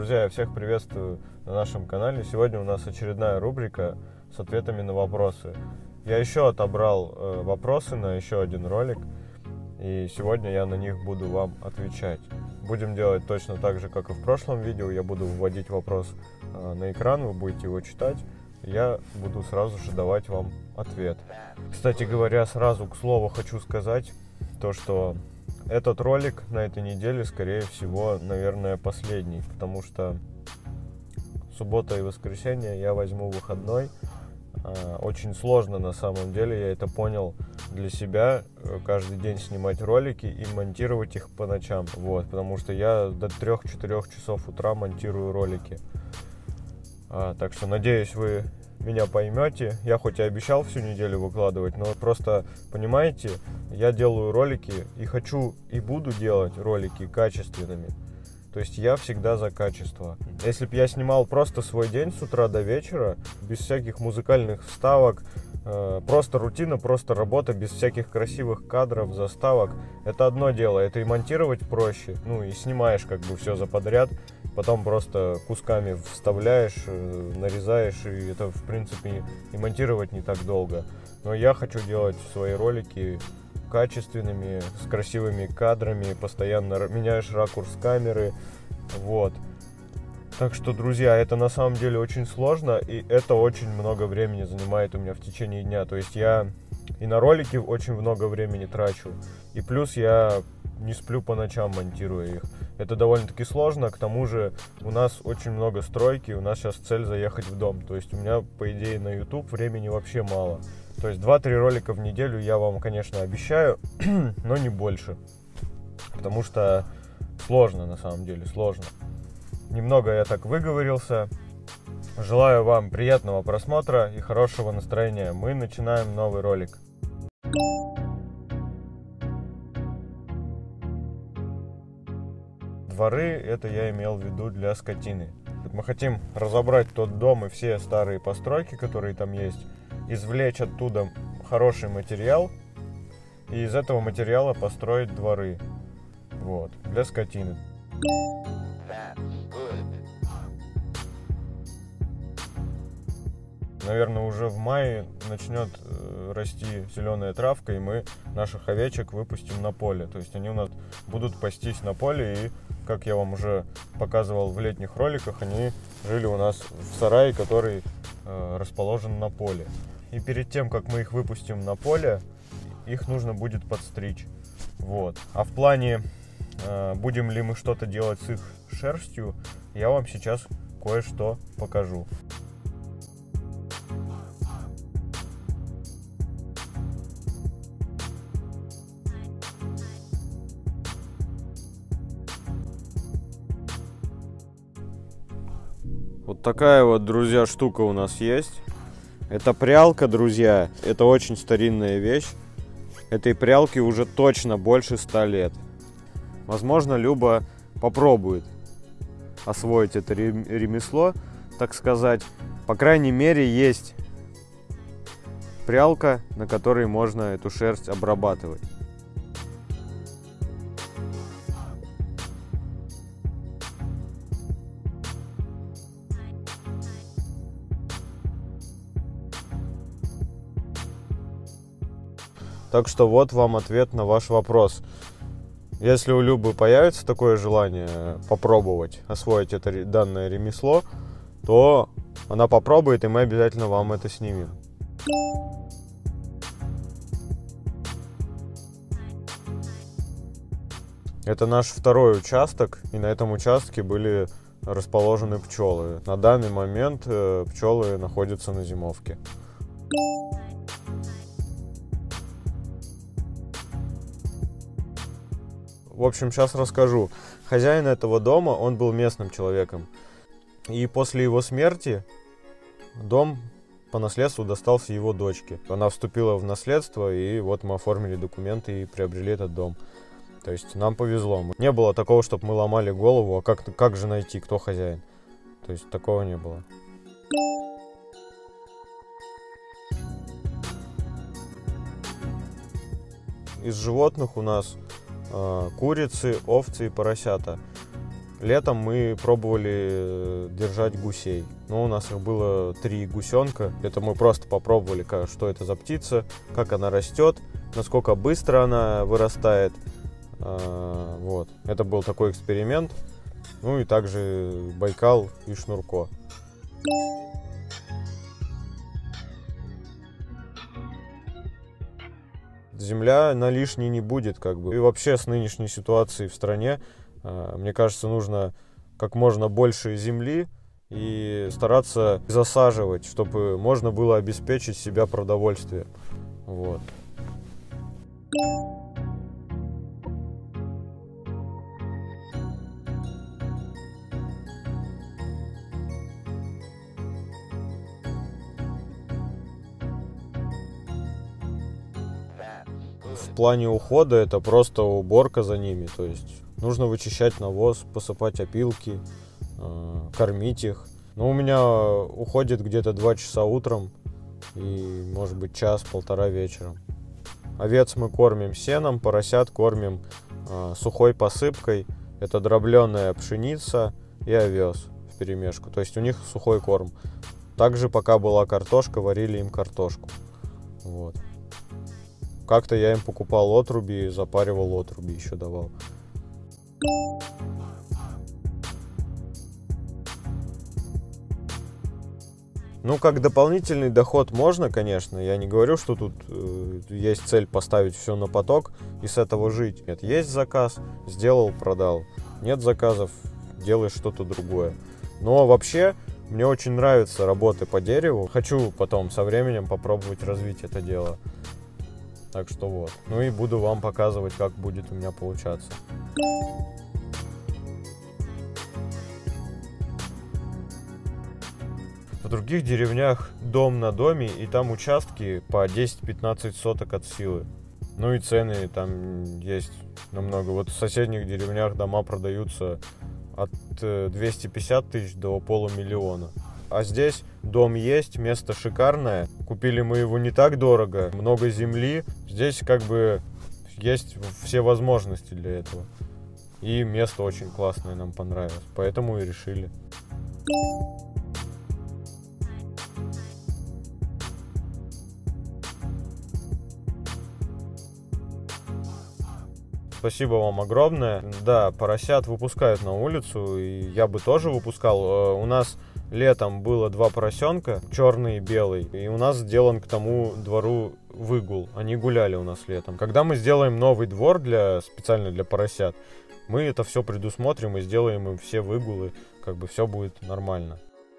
Друзья, я всех приветствую на нашем канале. Сегодня у нас очередная рубрика с ответами на вопросы. Я еще отобрал вопросы на еще один ролик, и сегодня я на них буду вам отвечать. Будем делать точно так же, как и в прошлом видео. Я буду вводить вопрос на экран, вы будете его читать, и я буду сразу же давать вам ответ. Кстати говоря, сразу к слову хочу сказать то, что этот ролик на этой неделе, скорее всего, наверное, последний, потому что суббота и воскресенье я возьму выходной. Очень сложно, на самом деле, я это понял для себя, каждый день снимать ролики и монтировать их по ночам, потому что я до 3-4 часов утра монтирую ролики. Так что, надеюсь, вы меня поймете. Я хоть и обещал всю неделю выкладывать, но просто, понимаете, я делаю ролики и хочу и буду делать ролики качественными. То есть я всегда за качество. Если бы я снимал просто свой день с утра до вечера, без всяких музыкальных вставок, просто рутина, просто работа, без всяких красивых кадров, заставок, это одно дело, это и монтировать проще, и снимаешь как бы все за подряд, потом просто кусками вставляешь, нарезаешь, и это в принципе и монтировать не так долго. Но я хочу делать свои ролики качественными, с красивыми кадрами, постоянно меняешь ракурс камеры, Так что, друзья, это на самом деле очень сложно, и это очень много времени занимает у меня в течение дня. То есть я и на ролики очень много времени трачу, и плюс я не сплю по ночам, монтируя их. Это довольно-таки сложно, к тому же у нас очень много стройки, у нас сейчас цель заехать в дом. То есть у меня, по идее, на YouTube времени вообще мало. То есть 2-3 ролика в неделю я вам, конечно, обещаю, но не больше. Потому что сложно, на самом деле, сложно. Немного я так выговорился. Желаю вам приятного просмотра и хорошего настроения. Мы начинаем новый ролик. Дворы, это я имел в виду для скотины. Мы хотим разобрать тот дом и все старые постройки, которые там есть, извлечь оттуда хороший материал и из этого материала построить дворы, для скотины. Наверное, уже в мае начнет расти зеленая травка, и мы наших овечек выпустим на поле. То есть они у нас будут пастись на поле, и, как я вам уже показывал в летних роликах, они жили у нас в сарае, который расположен на поле. И перед тем, как мы их выпустим на поле, их нужно будет подстричь. А в плане, будем ли мы что-то делать с их шерстью, я вам сейчас кое-что покажу. Вот такая вот, друзья, штука у нас есть. Это прялка, друзья. Это очень старинная вещь. Этой прялке уже точно больше 100 лет. Возможно, Люба попробует освоить это ремесло, так сказать. По крайней мере, есть прялка, на которой можно эту шерсть обрабатывать. Так что вот вам ответ на ваш вопрос. Если у Любы появится такое желание попробовать освоить это данное ремесло, то она попробует, и мы обязательно вам это снимем. Это наш второй участок, и на этом участке были расположены пчелы. На данный момент пчелы находятся на зимовке. В общем, сейчас расскажу. Хозяин этого дома, он был местным человеком. И после его смерти дом по наследству достался его дочке. Она вступила в наследство, и вот мы оформили документы и приобрели этот дом. То есть нам повезло. Не было такого, чтобы мы ломали голову, а как же найти, кто хозяин. То есть такого не было. Из животных у нас курицы, овцы и поросята. Летом мы пробовали держать гусей. Ну, у нас их было 3 гусенка. Это мы просто попробовали, что это за птица, как она растет, насколько быстро она вырастает. Вот. Это был такой эксперимент. Ну и также Байкал и Шнурко. Земля, она лишней не будет, как бы. И вообще с нынешней ситуацией в стране, мне кажется, нужно как можно больше земли и стараться засаживать, чтобы можно было обеспечить себя продовольствием. Вот. В плане ухода это просто уборка за ними, то есть нужно вычищать навоз, посыпать опилки, кормить их. Но у меня уходит где-то 2 часа утром и, может быть, час-полтора вечером. Овец мы кормим сеном, поросят кормим сухой посыпкой. Это дробленая пшеница и овес вперемешку, то есть у них сухой корм. Также, пока была картошка, варили им картошку. Вот. Как-то я им покупал отруби, запаривал отруби, еще давал. Ну, как дополнительный доход можно, конечно. Я не говорю, что тут есть цель поставить все на поток и с этого жить. Нет, есть заказ, сделал, продал. Нет заказов, делаешь что-то другое. Но вообще, мне очень нравятся работы по дереву. Хочу потом со временем попробовать развить это дело. Так что вот. Ну и буду вам показывать, как будет у меня получаться. В других деревнях дом на доме, и там участки по 10-15 соток от силы. Ну и цены там есть намного. Вот в соседних деревнях дома продаются от 250 тысяч до полумиллиона. А здесь дом есть, место шикарное. Купили мы его не так дорого, много земли. Здесь как бы есть все возможности для этого. И место очень классное, нам понравилось. Поэтому и решили. Спасибо вам огромное. Да, поросят выпускают на улицу, и я бы тоже выпускал. У нас летом было 2 поросенка, черный и белый, и у нас сделан к тому двору выгул. Они гуляли у нас летом. Когда мы сделаем новый двор специально для поросят, мы это все предусмотрим и сделаем им все выгулы, как бы все будет нормально.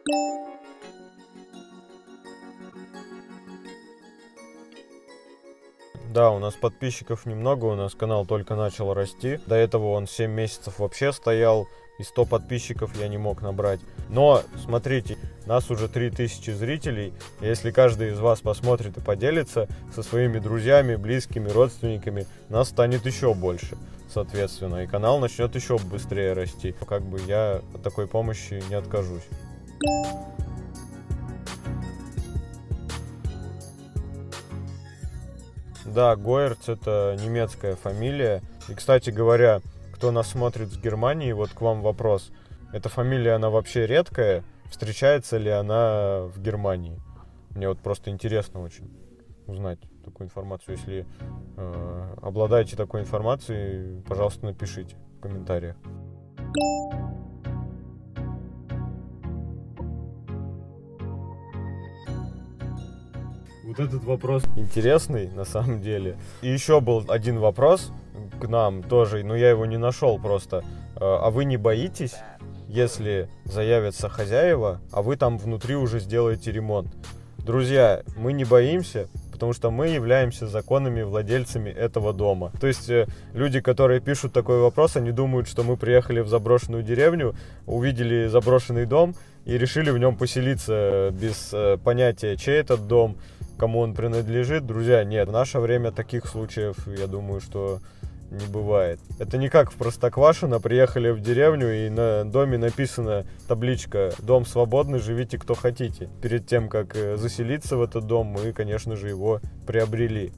Да, у нас подписчиков немного, у нас канал только начал расти. До этого он 7 месяцев вообще стоял, и 100 подписчиков я не мог набрать. Но, смотрите, нас уже 3000 зрителей. Если каждый из вас посмотрит и поделится со своими друзьями, близкими, родственниками, нас станет еще больше, соответственно. И канал начнет еще быстрее расти. Как бы я от такой помощи не откажусь. Да, Гойерц — это немецкая фамилия. И, кстати говоря, кто нас смотрит с Германии, вот к вам вопрос. Эта фамилия, она вообще редкая? Встречается ли она в Германии? Мне вот просто интересно очень узнать такую информацию. Если обладаете такой информацией, пожалуйста, напишите в комментариях. Вот этот вопрос интересный, на самом деле. И еще был один вопрос к нам тоже, но я его не нашел просто. А вы не боитесь, если заявятся хозяева, а вы там внутри уже сделаете ремонт? Друзья, мы не боимся, потому что мы являемся законными владельцами этого дома. То есть люди, которые пишут такой вопрос, они думают, что мы приехали в заброшенную деревню, увидели заброшенный дом и решили в нем поселиться без понятия, чей этот дом, кому он принадлежит. Друзья, нет, в наше время таких случаев, я думаю, что не бывает. Это не как в Простоквашино, приехали в деревню и на доме написана табличка «Дом свободный, живите кто хотите». Перед тем, как заселиться в этот дом, мы, конечно же, его приобрели.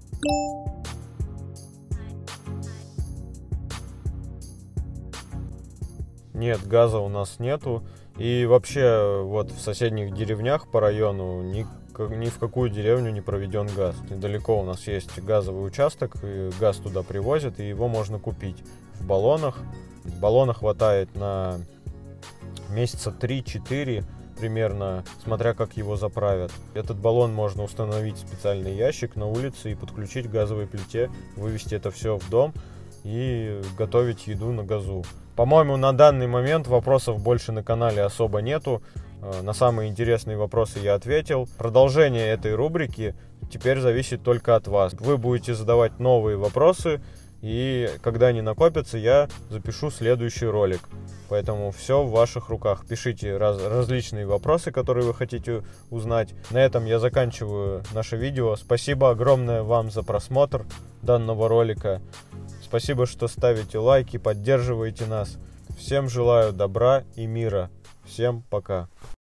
Нет, газа у нас нету. И вообще вот в соседних деревнях по району ни в какую деревню не проведен газ. Недалеко у нас есть газовый участок, и газ туда привозят, и его можно купить в баллонах. Баллона хватает на месяца 3-4 примерно, смотря как его заправят. Этот баллон можно установить в специальный ящик на улице и подключить к газовой плите, вывести это все в дом и готовить еду на газу. По-моему, на данный момент вопросов больше на канале особо нету. На самые интересные вопросы я ответил. Продолжение этой рубрики теперь зависит только от вас. Вы будете задавать новые вопросы, и когда они накопятся, я запишу следующий ролик. Поэтому все в ваших руках. Пишите различные вопросы, которые вы хотите узнать. На этом я заканчиваю наше видео. Спасибо огромное вам за просмотр данного ролика. Спасибо, что ставите лайки, поддерживаете нас. Всем желаю добра и мира. Всем пока.